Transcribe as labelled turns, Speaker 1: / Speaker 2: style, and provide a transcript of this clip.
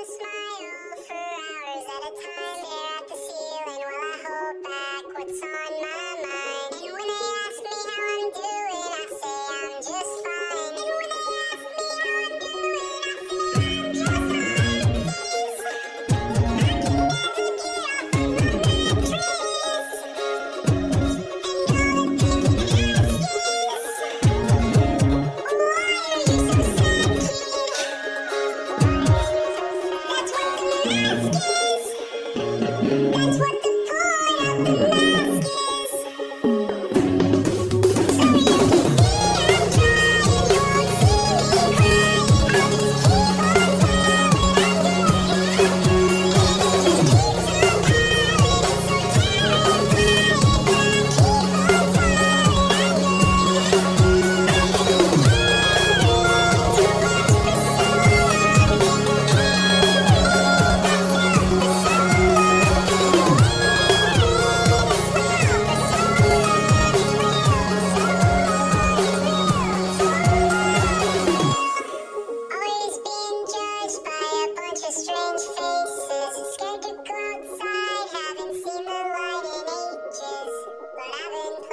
Speaker 1: smile for hours at a time, stare at the ceiling while I hold back what's on my mind. And when they ask me how I'm doing, I say I'm just fine. And when they ask me how I'm doing, I say I'm just fine. I can never get off of my mattress. And all that they can ask is, why are you so sad, kid? That's what the mask is. That's what the point of the mask is. So you can see I'm trying, you won't see me crying. I'll just keep on smiling, I'm doing it. And it just keeps on piling, it's so terrifying. But I'll keep on smiling, I'm doing it. I'm getting old, too much for some. Always being judged by a bunch of strange faces. Scared to go outside, haven't seen the light in ages. But I've been